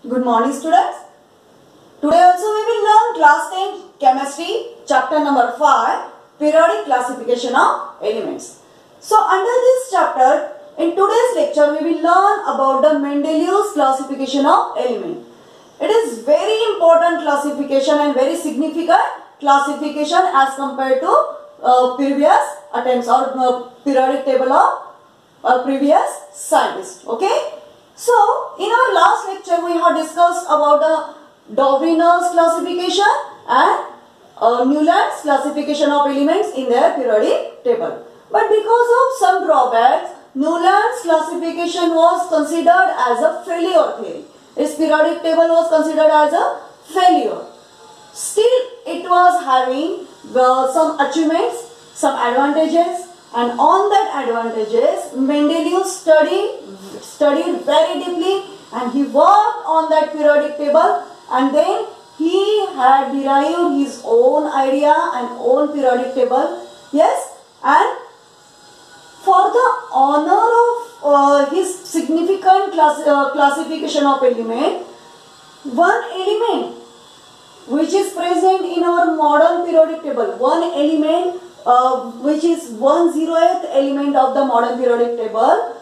Good morning students. Today also we will learn class 10 chemistry chapter number 5 periodic classification of elements. So under this chapter in today's lecture we will learn about the Mendeleev's classification of element. It is very important classification and very significant classification as compared to previous attempts or periodic table of previous scientists. Okay. So, in our last lecture, we have discussed about the Daubringer's classification and Newland's classification of elements in their periodic table. But because of some drawbacks, Newland's classification was considered as a failure theory. His periodic table was considered as a failure. Still, it was having some achievements, some advantages, and on that advantages, Mendeleev studied very deeply and he worked on that periodic table, and then he had derived his own idea and own periodic table. Yes, and for the honor of his significant classification of element, one element which is present in our modern periodic table, one element which is 108th element of the modern periodic table,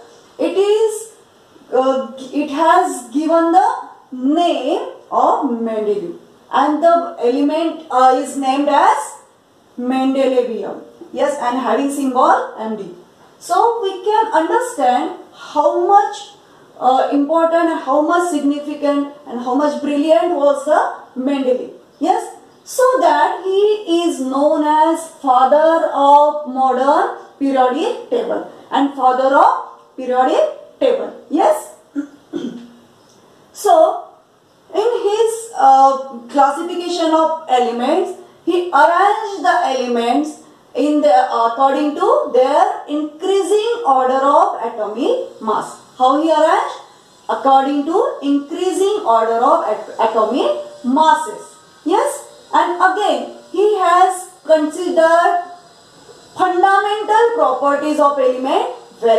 it has given the name of Mendeleev, and the element is named as Mendelevium. Yes, and having symbol Md. So we can understand how much important, how much significant and how much brilliant was the Mendeleev. Yes, so that he is known as father of modern periodic table and father of periodic table. Yes. So in his classification of elements, he arranged the elements in the according to their increasing order of atomic mass. How he arranged? According to increasing order of atomic masses. Yes. And again, he has considered fundamental properties of element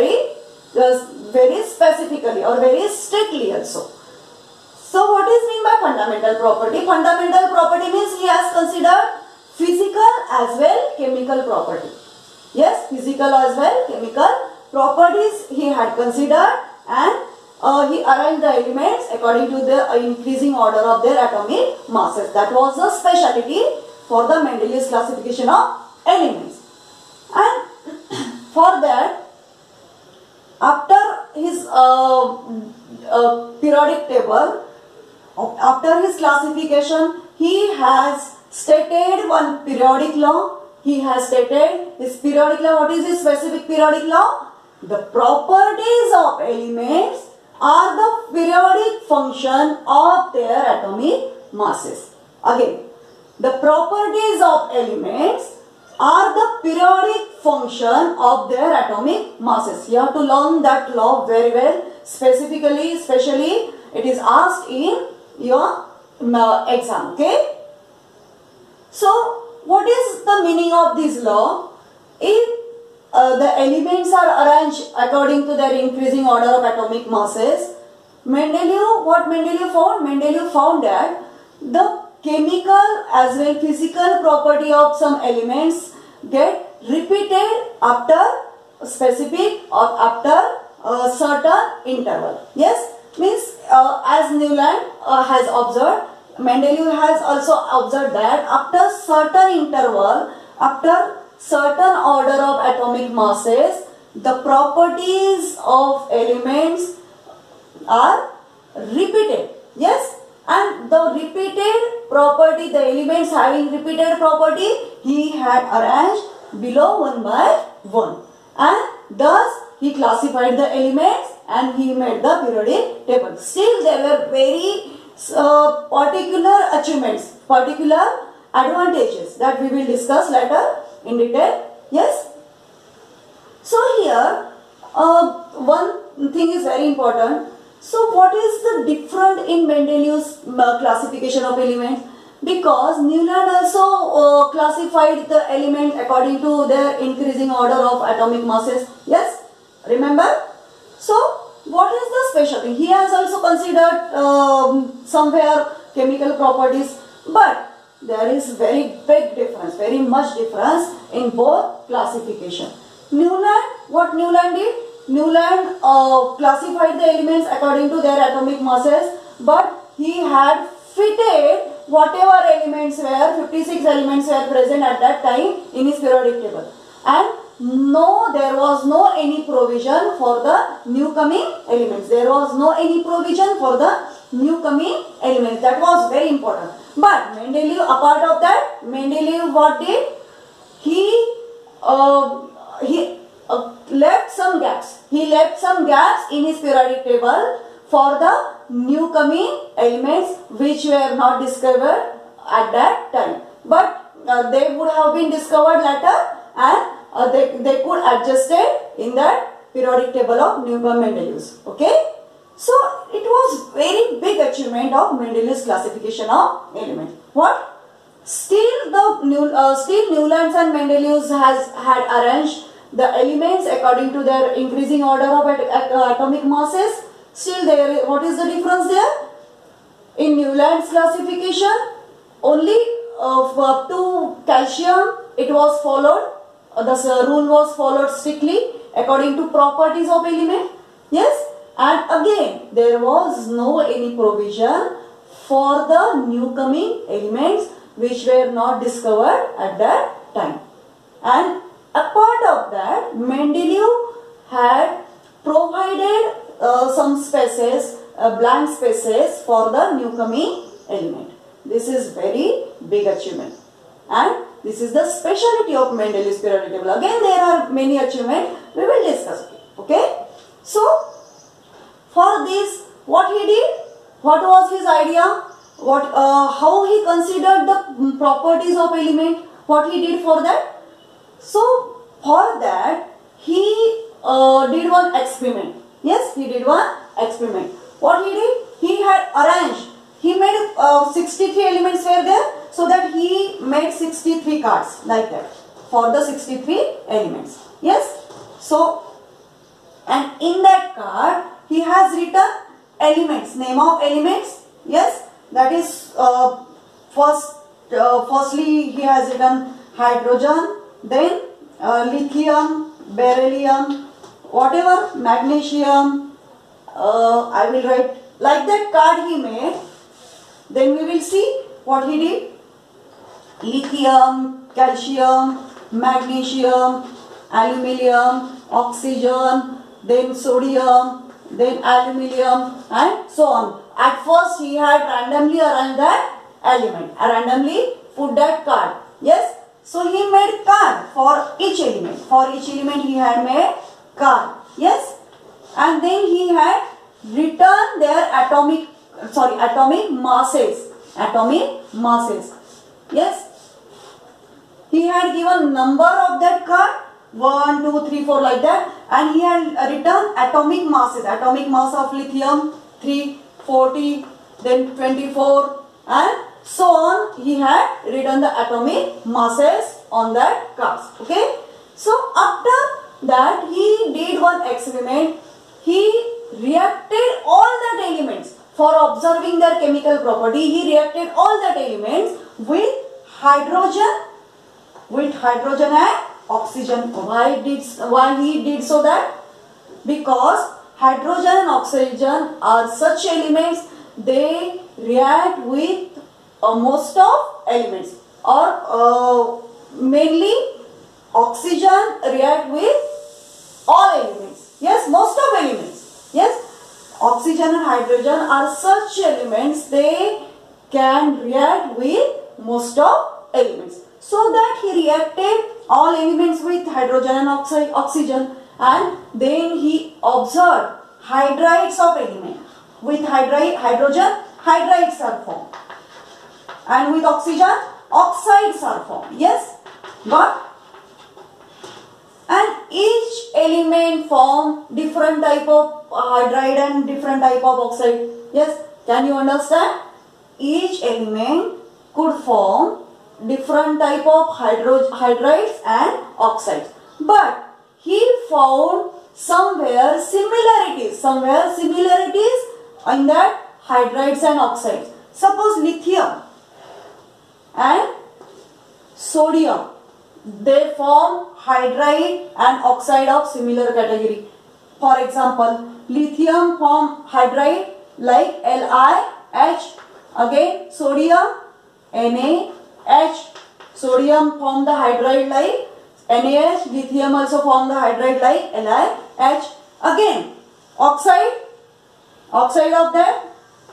very specifically or very strictly also. So what is meant by fundamental property? Fundamental property means he has considered physical as well chemical property. Yes, physical as well chemical properties he had considered, and he arranged the elements according to the increasing order of their atomic masses. That was a specialty for the Mendeleev's classification of elements. And for that, after his periodic table, after his classification, he has stated one periodic law. He has stated his periodic law. What is his specific periodic law? The properties of elements are the periodic function of their atomic masses. Again, the properties of elements are the periodic function of their atomic masses. You have to learn that law very well. Specifically, especially, it is asked in your exam. Okay. So, what is the meaning of this law? If the elements are arranged according to their increasing order of atomic masses, what Mendeleev found? Mendeleev found that the chemical as well physical property of some elements get repeated after a specific or after a certain interval. Yes, means as Newland has observed, Mendeleev has also observed that after certain interval, after certain order of atomic masses, the properties of elements are repeated. Yes, and the repeated property, the elements having repeated property, he had arranged below one by one, and thus he classified the elements and he made the periodic table. Still there were very particular achievements, particular advantages that we will discuss later in detail. Yes. So here one thing is very important. So what is the difference in Mendeleev's classification of elements? Because Newland also classified the element according to their increasing order of atomic masses. Yes, remember? So what is the special thing. He has also considered somewhere chemical properties, but there is very big difference, very much difference in both classification. Newland, what Newland did? Newland classified the elements according to their atomic masses, but he had fitted whatever elements were, 56 elements were present at that time in his periodic table. And no, there was no any provision for the new coming elements. There was no any provision for the new coming elements. That was very important. But Mendeleev, apart of that, Mendeleev what did? He left some gaps. He left some gaps in his periodic table for the new coming elements which were not discovered at that time. But they would have been discovered later, and they could adjust it in that periodic table of Newcomb Mendeleev's. Okay. So it was very big achievement of Mendeleev's classification of elements. What? Still Newlands and Mendeleev's had arranged the elements according to their increasing order of atomic masses. Still there, what is the difference there? In Newland's classification, only up to calcium it was followed. The rule was followed strictly according to properties of element. Yes, and again there was no any provision for the new coming elements which were not discovered at that time. And apart of that, Mendeleev had provided some spaces, blank spaces for the new coming element. This is very big achievement, and this is the speciality of Mendeleev's periodic table. Again, there are many achievements. We will discuss it. Okay. So, for this, what he did? What was his idea? How he considered the properties of element? What he did for that? So, for that, he did one experiment. Yes, he did one experiment. What he did? He had arranged. He made 63 elements were there, so that he made 63 cards like that for the 63 elements. Yes. So, and in that card he has written elements, name of elements. Yes, that is firstly he has written hydrogen, then lithium, beryllium, whatever, magnesium. I will write like that card he made. Then we will see what he did. Lithium, calcium, magnesium, aluminium, oxygen, then sodium, then aluminium, and so on. At first he had randomly arranged that element, randomly put that card. Yes. So he made card for each element. For each element he had made card. Yes. And then he had written their atomic masses. Atomic masses. Yes. He had given number of that card, 1, 2, 3, 4 like that, and he had written atomic masses. Atomic mass of lithium 3, 40, then 24, and so on. He had written the atomic masses on that cards. Okay. So after that he did one experiment. He reacted all that elements for observing their chemical property. He reacted all that elements with hydrogen and oxygen. Why he did so that? Because hydrogen and oxygen are such elements, they react with most of elements, or mainly oxygen react with all elements. Yes, most of elements. Yes, oxygen and hydrogen are such elements, they can react with most of elements. So that he reacted all elements with hydrogen and oxygen, and then he observed hydrides of element. With hydrogen, hydrides are formed, and with oxygen, oxides are formed. Yes, but and each element form different type of hydride and different type of oxide. Yes, can you understand? Each element could form different type of hydrides and oxides, but he found somewhere similarities in that hydrides and oxides. Suppose lithium and sodium, they form hydride and oxide of similar category. For example, lithium form hydride like LiH. Again, sodium NaH. Sodium form the hydride like NaH. Lithium also form the hydride like LiH. Again, oxide of that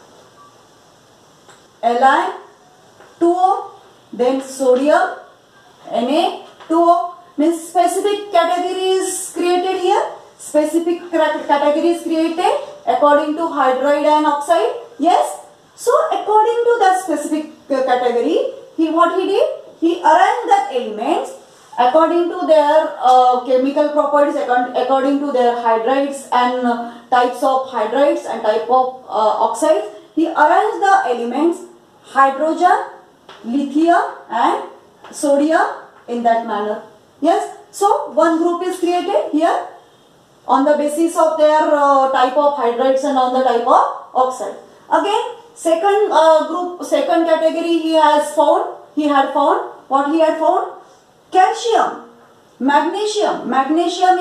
Li2O. Then sodium Na2O. Means specific category is created here. Specific category is created according to hydride and oxide. Yes. So according to that specific category, what he did? He arranged the elements according to their chemical properties, according to their hydrides and types of hydrides and type of oxides. He arranged the elements hydrogen, lithium and sodium in that manner. Yes. So one group is created here on the basis of their type of hydrides and on the type of oxide. Again, second category he had found. What he had found? Calcium, magnesium. Magnesium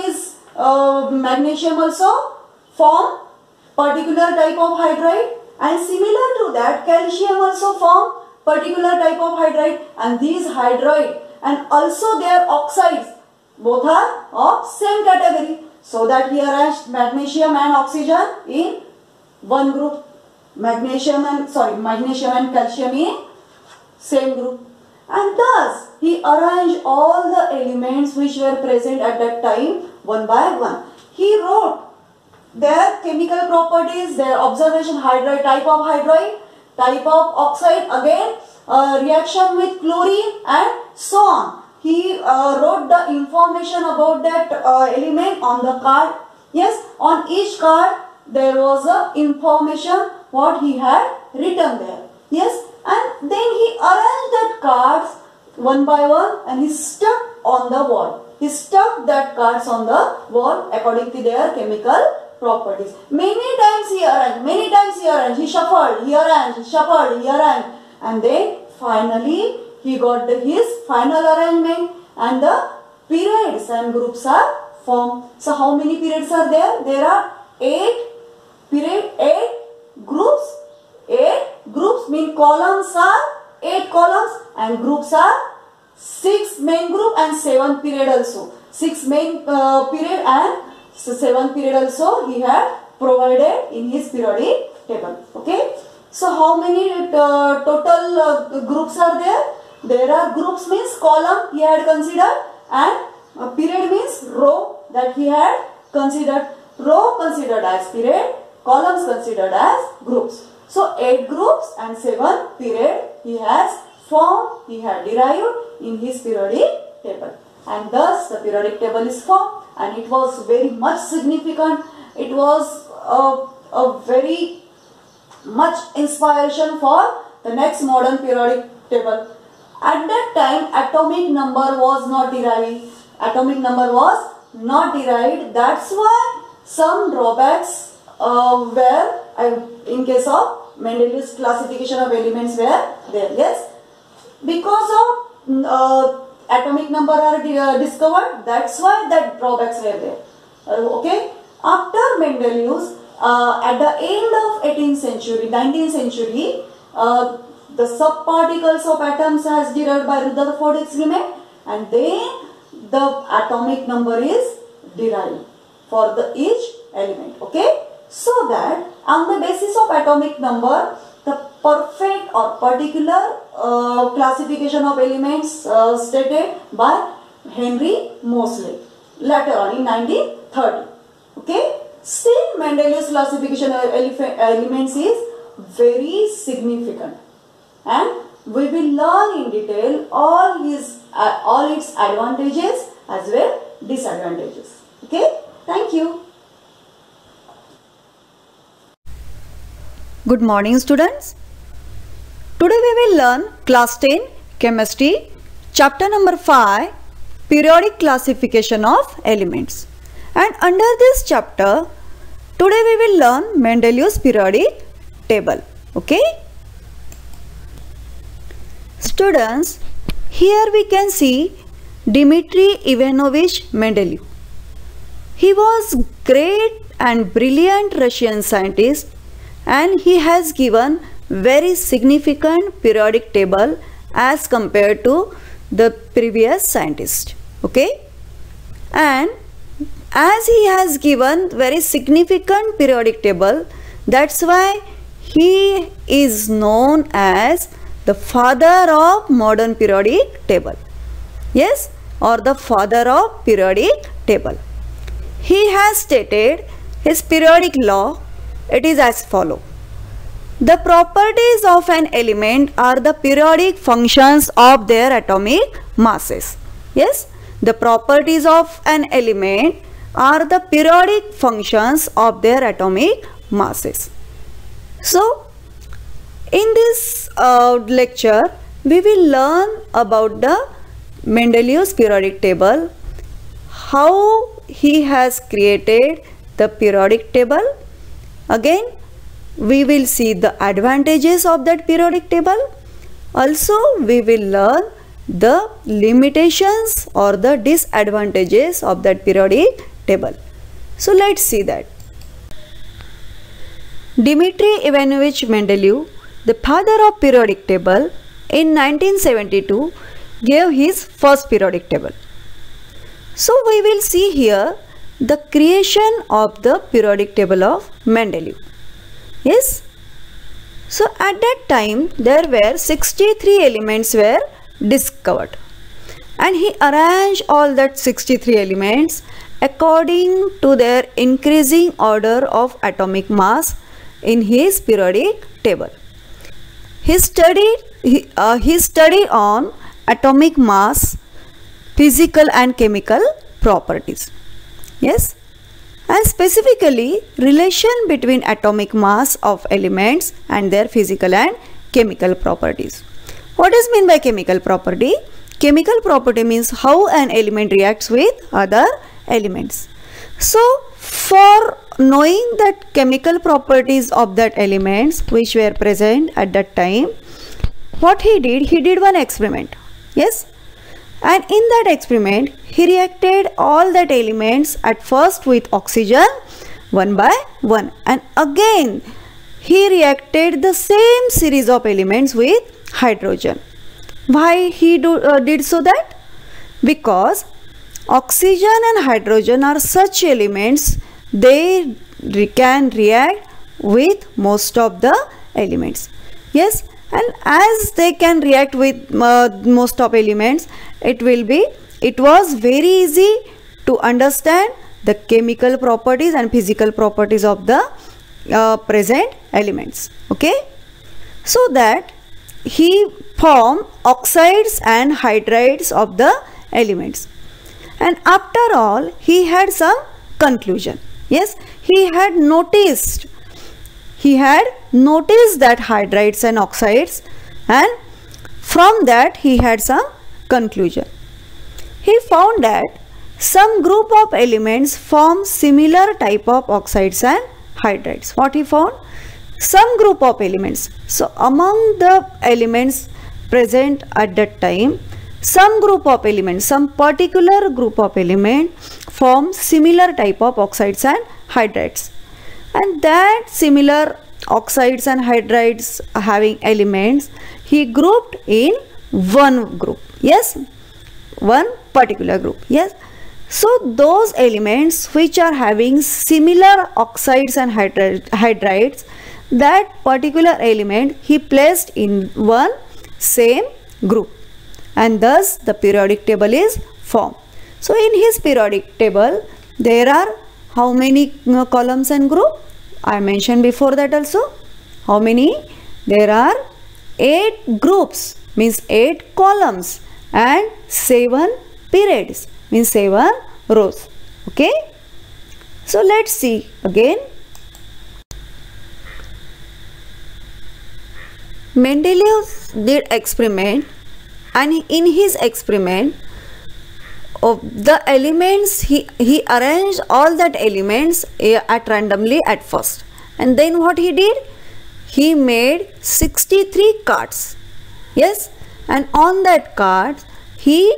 also form particular type of hydride, and similar to that, calcium also form particular type of hydride, and these hydride and also their oxides both are of same category. So that he arranged magnesium and oxygen in one group, magnesium and calcium in same group, and thus he arranged all the elements which were present at that time one by one. He wrote their chemical properties, their observation, hydride, type of hydride, type of oxide, again reaction with chlorine and so on. He wrote the information about that element on the card. Yes, on each card there was a information what he had written there. Yes, and then he arranged that cards one by one and he stuck on the wall. He stuck that cards on the wall according to their chemical properties. Many times he arranged, he shuffled, he arranged, and then finally he got his final arrangement and the periods and groups are formed. So how many periods are there? There are 8 groups. 8 groups mean columns are 8 columns and groups are 6 main group and 7 period also. 6 main period and 7 period also he had provided in his periodic table. Okay. So how many total groups are there? There are groups means column he had considered, and period means row that he had considered. Row considered as period, columns considered as groups. So 8 groups and 7 period he has formed, he had derived in his periodic table, and thus the periodic table is formed, and it was very much significant. It was a very much inspiration for the next modern periodic table. At that time, atomic number was not derived. That's why some drawbacks were in case of Mendeleev's classification of elements were there. Yes, because of atomic number are discovered. That's why that drawbacks were there. Okay. After Mendeleev's, at the end of 19th century, the subparticles of atoms has derived by Rutherford experiment, and then the atomic number is derived for each element. Okay, so that on the basis of atomic number, the perfect or particular classification of elements stated by Henry Moseley later on in 1930. Okay, still Mendeleev's classification of elements is very significant, and we will learn in detail all its advantages as well disadvantages. Okay, thank you. Good morning, students. Today we will learn class 10 chemistry, chapter number 5, periodic classification of elements. And under this chapter, today we will learn Mendeleev's periodic table. Okay? Students, here we can see Dmitry Ivanovich Mendeleev. He was great and brilliant Russian scientist, and he has given very significant periodic table as compared to the previous scientist. Okay? And as he has given very significant periodic table, that's why he is known as the father of modern periodic table. Yes, or the father of periodic table. He has stated his periodic law. It is as follows. The properties of an element are the periodic functions of their atomic masses. Yes, the properties of an element are the periodic functions of their atomic masses. So, in this lecture, we will learn about the Mendeleev's periodic table, how he has created the periodic table. Again, we will see the advantages of that periodic table. Also, we will learn the limitations or the disadvantages of that periodic table. So, let's see that. Dmitry Ivanovich Mendeleev, the father of periodic table, in 1972 gave his first periodic table. So, we will see here the creation of the periodic table of Mendeleev. Yes. So, at that time there were 63 elements were discovered, and he arranged all that 63 elements according to their increasing order of atomic mass in his periodic table. He studied on atomic mass, physical and chemical properties. Yes. And specifically relation between atomic mass of elements and their physical and chemical properties. What is meant by chemical property? Chemical property means how an element reacts with other elements. So, for knowing that chemical properties of that elements which were present at that time, what he did one experiment. Yes. And in that experiment, he reacted all that elements at first with oxygen one by one, and again he reacted the same series of elements with hydrogen. Why he did so that? Because oxygen and hydrogen are such elements, they can react with most of the elements. Yes. And as they can react with most of elements, it was very easy to understand the chemical properties and physical properties of the present elements. Okay. So that he formed oxides and hydrides of the elements. And after all, he had some conclusion. Yes, he had noticed that hydrides and oxides, and from that he had some conclusion. He found that some group of elements form similar type of oxides and hydrides. What he found? Some group of elements. So, among the elements present at that time, some group of elements, some particular group of elements form similar type of oxides and hydrides. And that similar oxides and hydrides having elements, he grouped in one group. Yes, one particular group. Yes. So, those elements which are having similar oxides and hydrides, that particular element he placed in one same group, and thus the periodic table is formed. So, in his periodic table there are how many columns and group? I mentioned before that also. How many? There are 8 groups, means 8 columns, and 7 periods, means 7 rows. Okay. So, let's see again. Mendeleev did experiment, and in his experiment of the elements, he arranged all that elements at randomly at first, and then what he did, he made 63 cards. Yes, and on that card he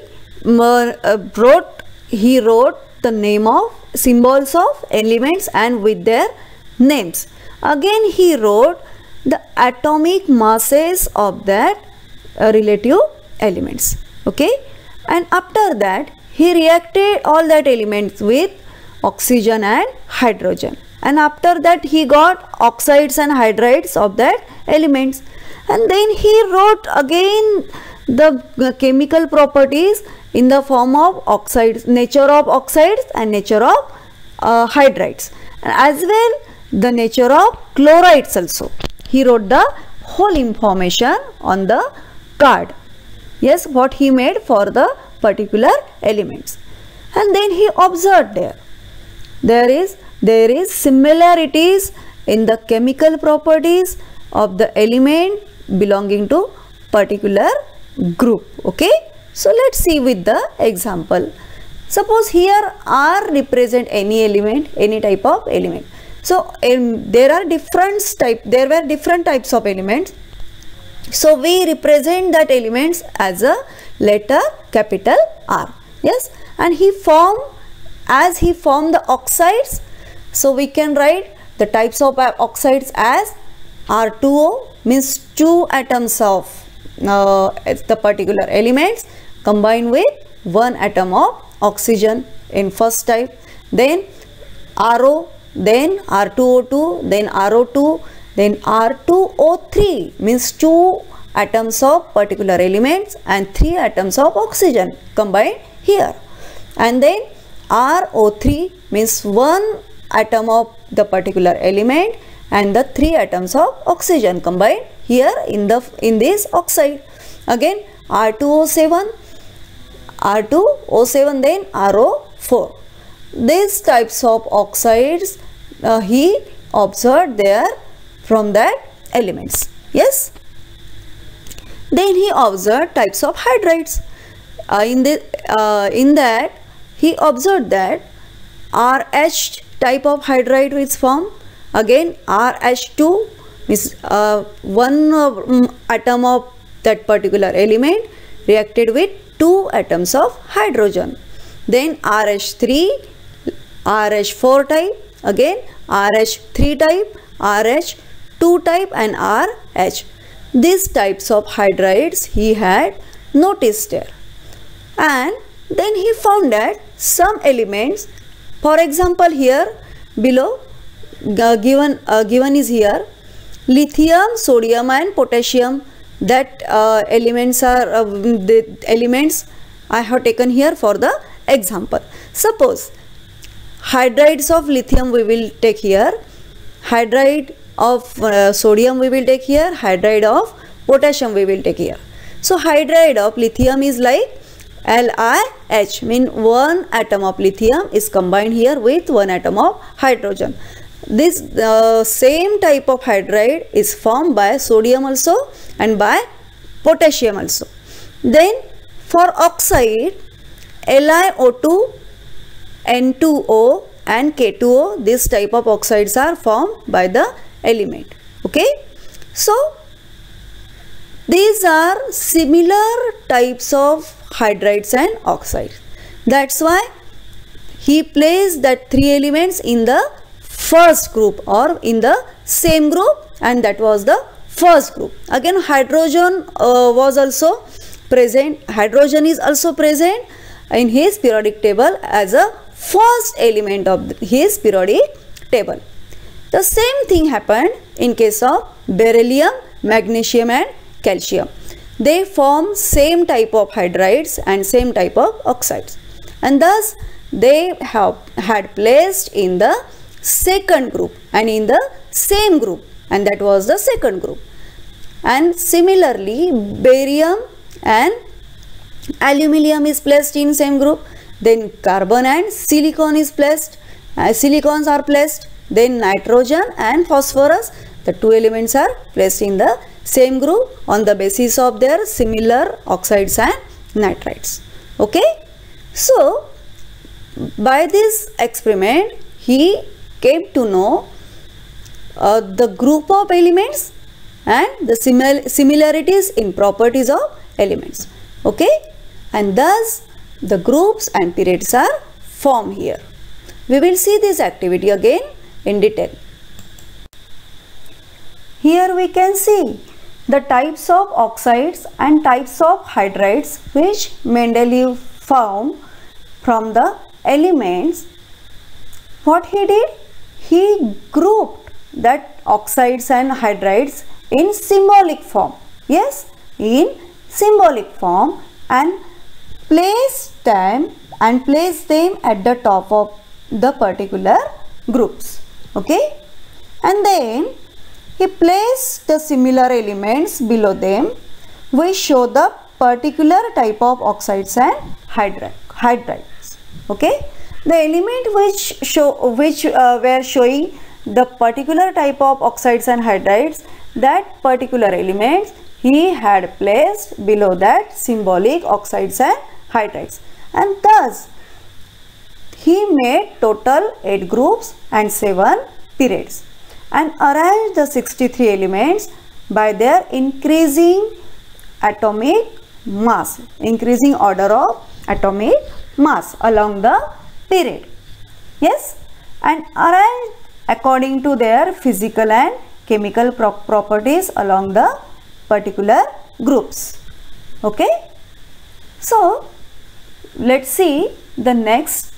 wrote the name of symbols of elements and with their names. Again he wrote the atomic masses of that relative elements. Okay, and after that he reacted all that elements with oxygen and hydrogen, and after that he got oxides and hydrides of that elements, and then he wrote again the chemical properties in the form of oxides, nature of oxides and nature of hydrides, and as well the nature of chlorides also. He wrote the whole information on the card. Yes, what he made for the particular elements, and then he observed there is similarities in the chemical properties of the element belonging to particular group. Okay, so let's see with the example. Suppose here R represent any element, any type of element. So there were different types of elements. So we represent that elements as a letter capital R. Yes, and as he formed the oxides, so we can write the types of oxides as R2O, means 2 atoms of the particular elements combined with 1 atom of oxygen in first type, then RO, then R2O2, then RO2, then R2O3, means 2 atoms of particular elements and 3 atoms of oxygen combined here, and then RO3 means 1 atom of the particular element and the 3 atoms of oxygen combined here in this oxide. Again R2O7, then RO4. These types of oxides he observed there from that elements. Yes, then he observed types of hydrides. In that he observed that RH type of hydride is formed. Again RH2 means 1 atom of that particular element reacted with 2 atoms of hydrogen. Then RH3, RH4 type, again RH3 type, RH2 type and RH. These types of hydrides he had noticed there, and then he found that some elements, for example here below given is here lithium, sodium and potassium. That elements are the elements I have taken here for the example. Suppose hydrides of lithium we will take here, hydride of sodium we will take here, hydride of potassium we will take here. So hydride of lithium is like LiH, mean 1 atom of lithium is combined here with 1 atom of hydrogen. This same type of hydride is formed by sodium also and by potassium also. Then for oxide, LiO2, N2O and K2O, this type of oxides are formed by the element. Okay, so these are similar types of hydrides and oxides. That's why he placed that 3 elements in the first group or in the same group, and that was the first group. Again hydrogen was also present. Hydrogen is also present in his periodic table as a first element of his periodic table. The same thing happened in case of beryllium, magnesium and calcium. They form same type of hydrides and same type of oxides, and thus they had placed in the second group and in the same group, and that was the second group. And similarly barium and aluminium is placed in same group. Then carbon and silicon is placed, silicons are placed. Then nitrogen and phosphorus, the 2 elements are placed in the same group on the basis of their similar oxides and nitrides. Okay, So by this experiment he came to know the group of elements and the similarities in properties of elements. Okay, and thus the groups and periods are formed here. We will see this activity again in detail. Here we can see the types of oxides and types of hydrides which Mendeleev found from the elements. What he did? He grouped that oxides and hydrides in symbolic form. Yes, in symbolic form, and placed them at the top of the particular groups. Okay, and then he placed the similar elements below them which show the particular type of oxides and hydrides. Okay, the element which were showing the particular type of oxides and hydrides, that particular elements he had placed below that symbolic oxides and hydrides, and thus he made total 8 groups and 7 periods, and arranged the 63 elements by their increasing atomic mass, increasing order of atomic mass along the period. Yes, and arranged according to their physical and chemical properties along the particular groups. Okay, so let's see the next.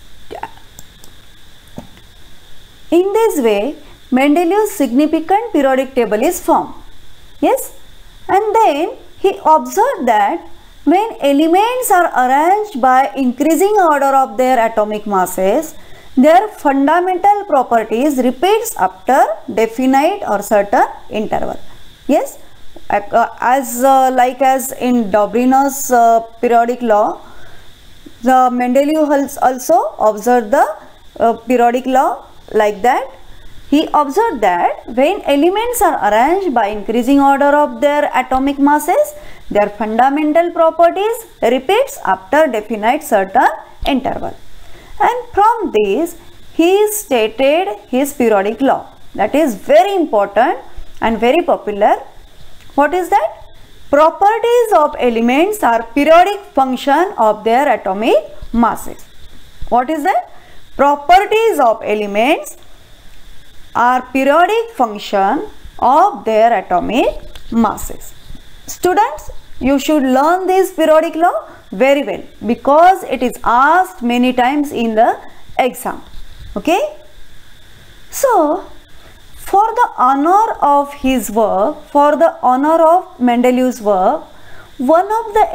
In this way Mendeleev's significant periodic table is formed. Yes, and then he observed that when elements are arranged by increasing order of their atomic masses, their fundamental properties repeats after definite or certain interval. Yes, as in Dobrynow's periodic law, the Mendeleev also observed the periodic law like that. He observed that when elements are arranged by increasing order of their atomic masses, their fundamental properties repeats after definite certain interval. And from this he stated his periodic law, that is very important and very popular. What is that? Properties of elements are periodic function of their atomic masses. What is that? Properties of elements are periodic function of their atomic masses. Students, you should learn this periodic law very well because it is asked many times in the exam. Okay, so for the honor of his work, for the honor of Mendeleev's work, one of the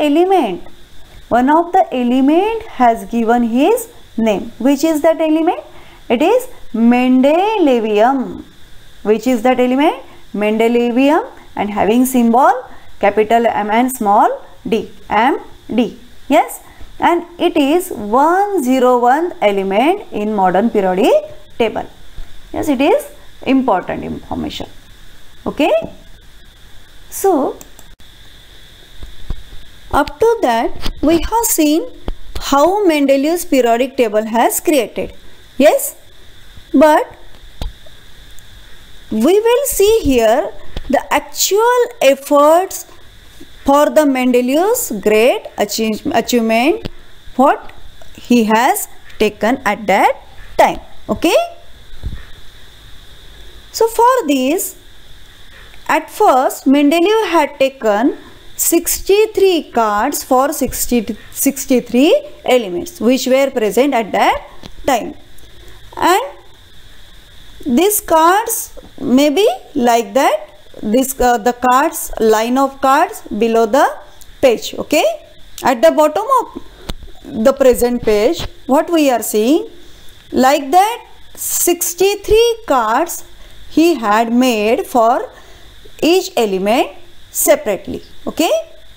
element has given his name. Which is that element? It is Mendelevium. Which is that element? Mendelevium, and having symbol capital M and small d, MD. Yes, and it is 101th element in modern periodic table. Yes, it is important information. Okay, so up to that we have seen how Mendeleev's periodic table has created. Yes, but we will see here the actual efforts for the Mendeleev's great achievement, what he has taken at that time. Okay, so for this, at first Mendeleev had taken 63 cards for 63 elements which were present at that time, and these cards may be like that. This the cards, line of cards below the page. Okay, at the bottom of the present page, what we are seeing, like that 63 cards he had made for each element separately. Okay,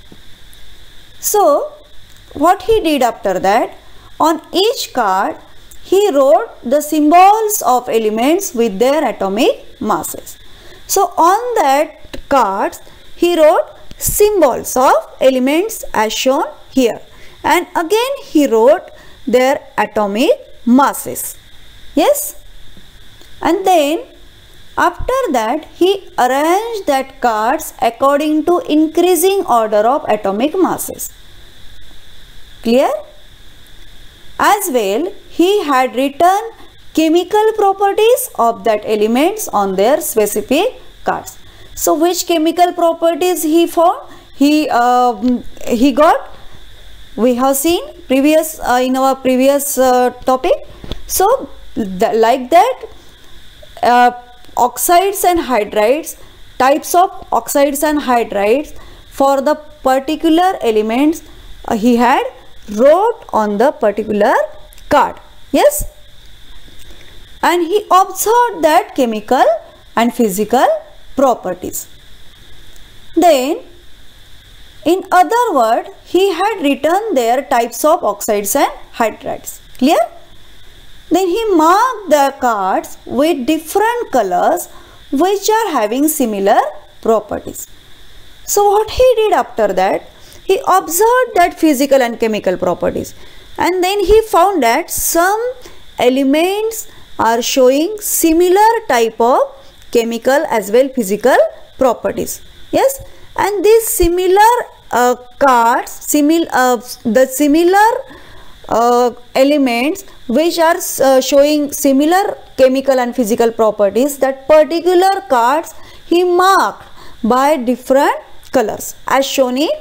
so what he did after that, on each card he wrote the symbols of elements with their atomic masses. So on that cards he wrote symbols of elements as shown here, and again he wrote their atomic masses. Yes, and then after that he arranged that cards according to increasing order of atomic masses. Clear? As well, he had written chemical properties of that elements on their specific cards. So which chemical properties he found? He got, we have seen previous in our previous topic. So like that, oxides and hydrides, types of oxides and hydrides for the particular elements he had wrote on the particular card. Yes, and he observed that chemical and physical properties. Then in other words, he had written their types of oxides and hydrides. Clear? Then he marked the cards with different colors which are having similar properties. So what he did after that, he observed that physical and chemical properties, and then he found that some elements are showing similar type of chemical as well physical properties. Yes, and these similar cards, the similar elements which are showing similar chemical and physical properties, that particular cards he marked by different colors as shown in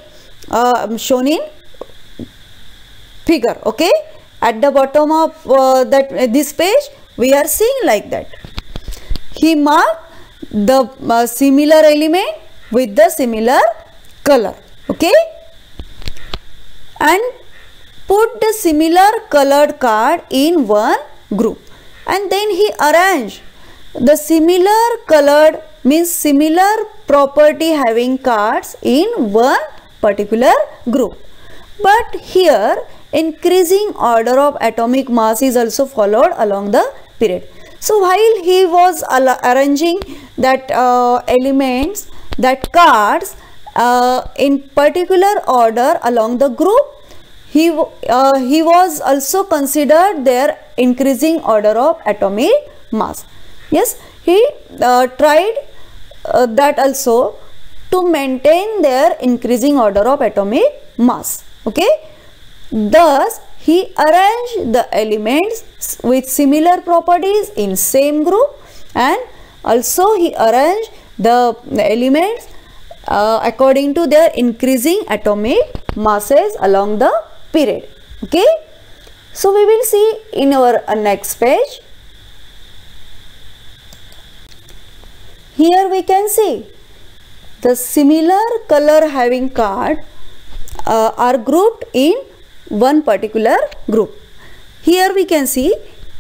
figure. Okay, at the bottom of this page we are seeing like that. He marked the similar element with the similar color. Okay, and put the similar colored card in one group, and then he arranged the similar colored, means similar property having cards in one particular group. But here increasing order of atomic mass is also followed along the period. So while he was arranging that elements, that cards in particular order along the group, he was also considered their increasing order of atomic mass. Yes, he tried that also to maintain their increasing order of atomic mass. Okay, thus he arranged the elements with similar properties in same group, and also he arranged the elements according to their increasing atomic masses along the period. Okay, so we will see in our next page. Here we can see the similar color having card are grouped in one particular group. Here we can see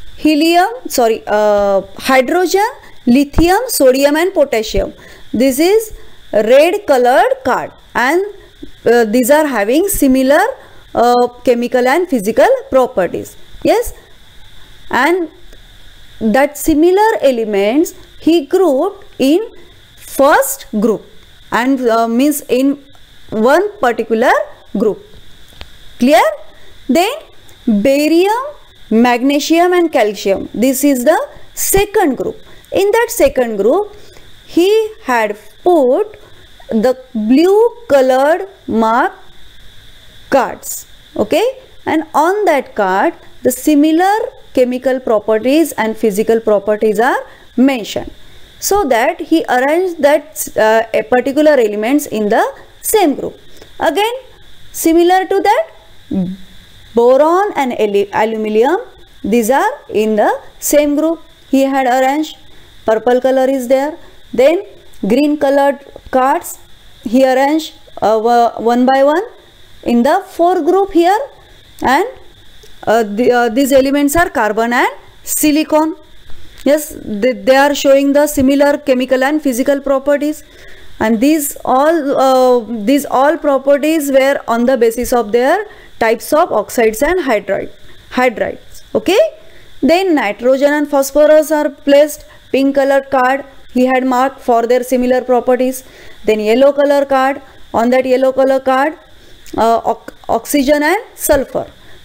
hydrogen, lithium, sodium and potassium. This is red colored card, and these are having similar chemical and physical properties. Yes, and that similar elements he grouped in first group, and means in one particular group. Clear? Then barium, magnesium and calcium, this is the second group. In that second group he had put the blue colored mark cards. Okay, and on that card the similar chemical properties and physical properties are mentioned, so that he arranged that particular elements in the same group. Again, similar to that, boron and aluminium, these are in the same group. He had arranged, purple color is there. Then green colored cards he arranged one by one in the fourth group here, and these elements are carbon and silicon. Yes, they are showing the similar chemical and physical properties, and these all properties were on the basis of their types of oxides and hydrides. Okay, then nitrogen and phosphorus are placed, pink color card he had marked for their similar properties. Then yellow color card, on that yellow color card oxygen and sulfur,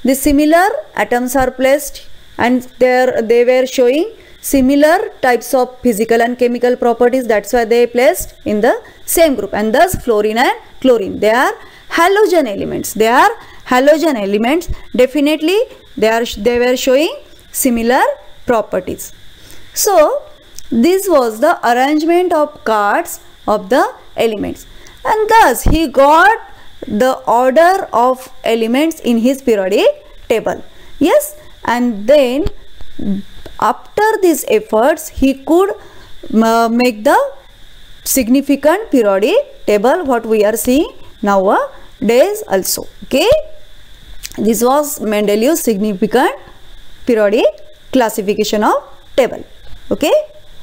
the similar atoms are placed, and they were showing similar types of physical and chemical properties. That's why they placed in the same group. And thus fluorine and chlorine, they are halogen elements. They are halogen elements. Definitely they were showing similar properties. So this was the arrangement of cards of the elements, and thus he got the order of elements in his periodic table. Yes, and then after these efforts he could make the significant periodic table what we are seeing nowadays also. Okay, this was Mendeleev's significant periodic classification of table. Okay,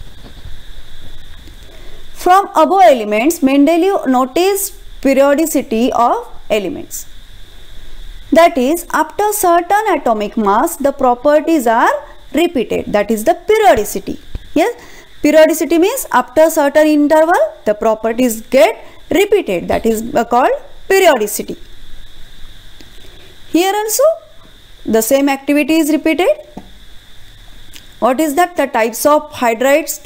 from above elements, Mendeleev noticed periodicity of elements. That is, after certain atomic mass, the properties are repeated. That is the periodicity. Yes, periodicity means after certain interval, the properties get repeated. That is called periodicity. Here also, the same activity is repeated. What is that? The types of hydrides,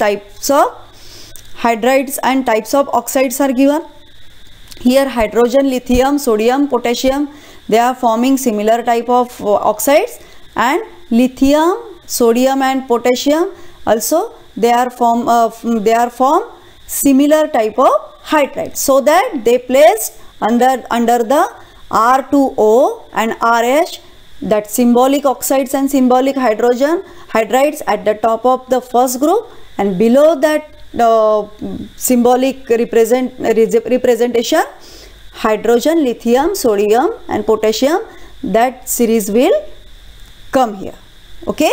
and types of oxides are given. Here hydrogen, lithium, sodium, potassium, they are forming similar type of oxides, and lithium, sodium and potassium also they are form similar type of hydrides. So that they placed under the R2O and RH, that symbolic oxides and symbolic hydrides at the top of the first group, and below that symbolic representation hydrogen, lithium, sodium and potassium, that series will come here. Okay,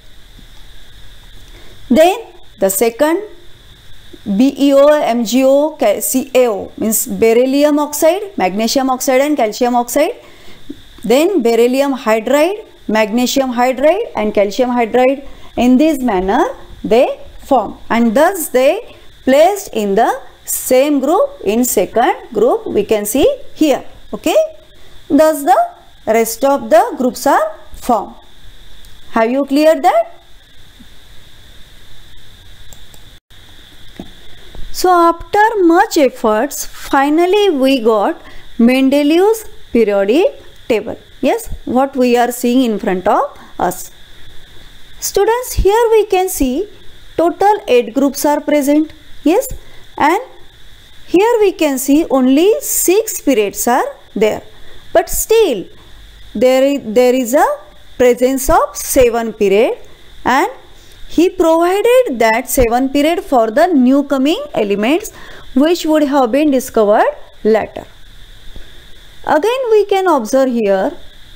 then the second BeO, MgO, CaO means beryllium oxide, magnesium oxide and calcium oxide. Then beryllium hydride, magnesium hydride and calcium hydride. In this manner they form, and thus they placed in the same group in second group we can see here. Okay, thus the rest of the groups are formed. Have you cleared that? So after much efforts, finally we got Mendeleev's periodic table. Yes, what we are seeing in front of us. Students, here we can see total 8 groups are present. Yes, and here we can see only 6 periods are there, but still there is a presence of 7 period, and he provided that 7 period for the new coming elements which would have been discovered later. Again we can observe here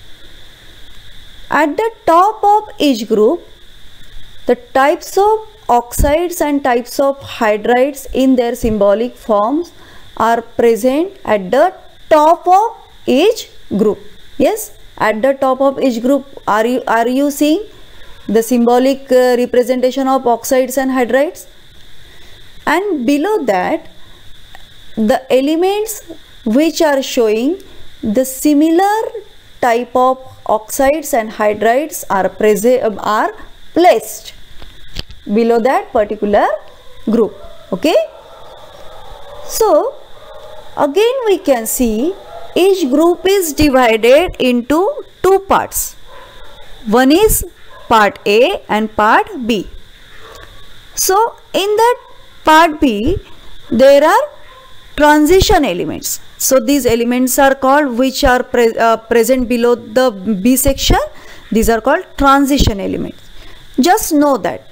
at the top of each group the types of oxides and types of hydrides in their symbolic forms are present at the top of each group. Yes, at the top of each group are you seeing the symbolic representation of oxides and hydrides? And below that the elements which are showing the similar type of oxides and hydrides are placed below that particular group. Okay, so again we can see each group is divided into 2 parts. One is part A and part B. So in that part B there are transition elements. So these elements are called, which are present below the B section, these are called transition elements. Just know that.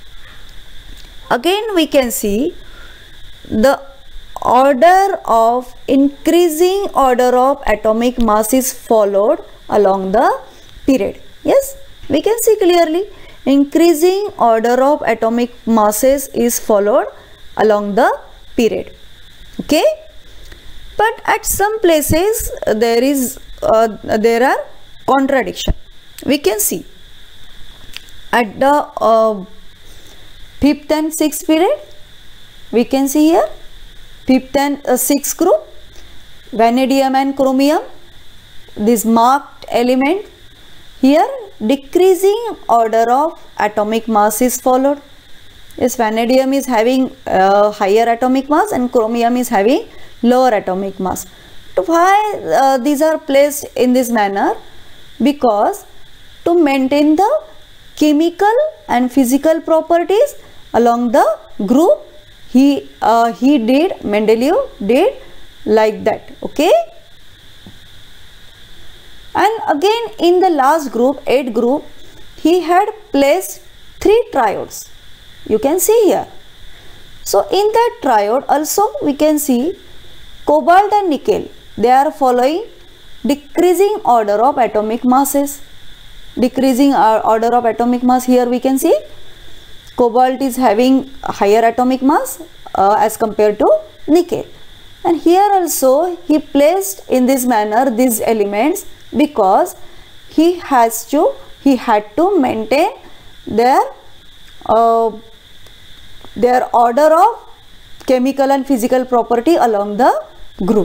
Again we can see the order of increasing order of atomic mass is followed along the period. Yes, we can see clearly increasing order of atomic masses is followed along the period. Okay, but at some places there are contradiction. We can see at the 5th and 6th period, we can see here 5th and 6th group, vanadium and chromium, this marked element Here decreasing order of atomic mass is followed. Yes, vanadium is having higher atomic mass and chromium is having lower atomic mass. So why these are placed in this manner? Because to maintain the chemical and physical properties along the group, Mendeleev did like that. Okay. And again in the last group, 8th group, he had placed 3 triodes. You can see here. So in that triode also we can see cobalt and nickel. They are following decreasing order of atomic masses. Decreasing order of atomic mass. Here we can see cobalt is having higher atomic mass as compared to nickel. And here also he placed in this manner these elements because he had to maintain their order of chemical and physical property along the group.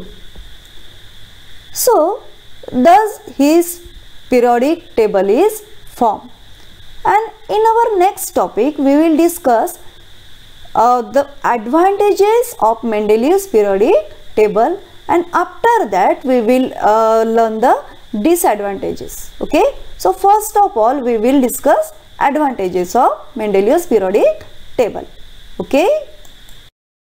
So thus his periodic table is formed. And in our next topic we will discuss the advantages of Mendeleev's periodic table, and after that we will learn the disadvantages. Okay. So first of all we will discuss advantages of Mendeleev's periodic table. Okay.